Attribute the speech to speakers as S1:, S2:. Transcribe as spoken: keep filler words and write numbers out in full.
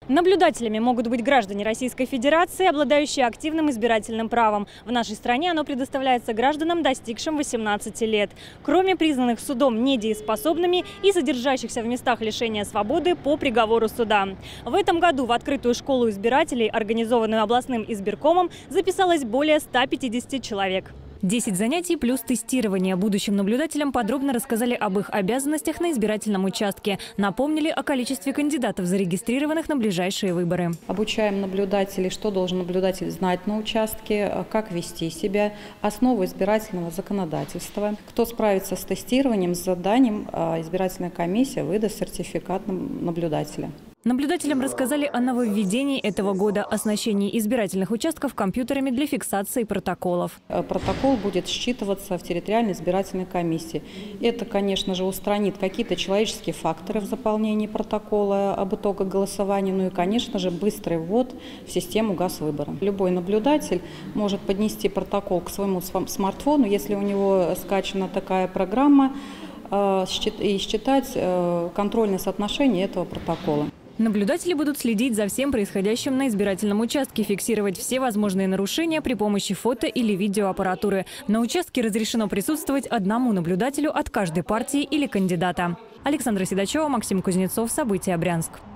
S1: Наблюдателями могут быть граждане Российской Федерации, обладающие активным избирательным правом. В нашей стране оно предоставляется гражданам, достигшим восемнадцати лет. Кроме признанных судом недееспособными и содержащихся в местах лишения свободы по приговору суда. В этом году в открытую школу избирателей, организованную областным избиркомом, записалось более ста пятидесяти человек. десять занятий плюс тестирование. Будущим наблюдателям подробно рассказали об их обязанностях на избирательном участке. Напомнили о количестве кандидатов, зарегистрированных на ближайшие выборы.
S2: Обучаем наблюдателей, что должен наблюдатель знать на участке, как вести себя, основу избирательного законодательства. Кто справится с тестированием, с заданием, избирательная комиссия выдаст сертификат наблюдателя.
S1: Наблюдателям рассказали о нововведении этого года – оснащении избирательных участков компьютерами для фиксации протоколов.
S2: Протокол будет считываться в территориальной избирательной комиссии. Это, конечно же, устранит какие-то человеческие факторы в заполнении протокола об итогах голосования, ну и, конечно же, быстрый ввод в систему ГАЗ-выбора. Любой наблюдатель может поднести протокол к своему смартфону, если у него скачана такая программа, и считать контрольное соотношение этого протокола.
S1: Наблюдатели будут следить за всем происходящим на избирательном участке, фиксировать все возможные нарушения при помощи фото- или видеоаппаратуры. На участке разрешено присутствовать одному наблюдателю от каждой партии или кандидата. Александра Седачева, Максим Кузнецов. События. Брянск.